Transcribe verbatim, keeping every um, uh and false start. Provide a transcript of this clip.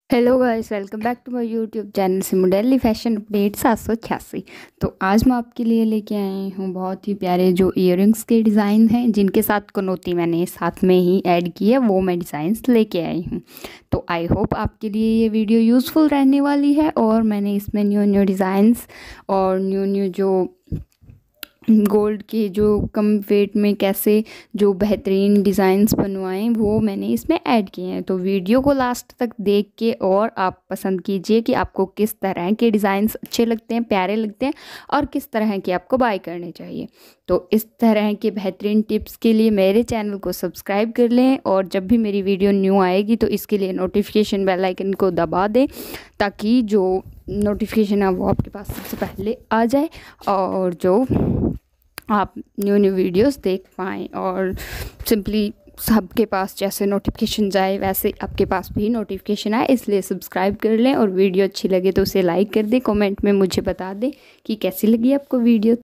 Hello guys, welcome back to my YouTube channel Simu daily fashion update सात सौ छियासी। तो आज मैं आपके लिए लेके आई हूँ बहुत ही प्यारे जो इयररिंग्स के डिज़ाइन हैं, जिनके साथ कनौती मैंने साथ में ही ऐड की है, वो मैं डिज़ाइंस लेके आई हूँ। तो आई होप आपके लिए ये वीडियो यूज़फुल रहने वाली है। और मैंने इसमें न्यू न्यू डिज़ाइंस और न्यू न्यू जो गोल्ड के जो कम वेट में कैसे जो बेहतरीन डिज़ाइंस बनवाएं वो मैंने इसमें ऐड किए हैं। तो वीडियो को लास्ट तक देख के और आप पसंद कीजिए कि आपको किस तरह के डिज़ाइंस अच्छे लगते हैं, प्यारे लगते हैं और किस तरह के आपको बाय करने चाहिए। तो इस तरह के बेहतरीन टिप्स के लिए मेरे चैनल को सब्सक्राइब कर लें और जब भी मेरी वीडियो न्यू आएगी तो इसके लिए नोटिफिकेशन बेल आइकन को दबा दें, ताकि जो नोटिफिकेशन है वो आपके पास सबसे पहले आ जाए और जो आप न्यू न्यू वीडियोस देख पाएँ। और सिंपली सबके पास जैसे नोटिफिकेशन जाए वैसे आपके पास भी नोटिफिकेशन आए, इसलिए सब्सक्राइब कर लें और वीडियो अच्छी लगे तो उसे लाइक कर दें। कमेंट में मुझे बता दें कि कैसी लगी आपको वीडियो।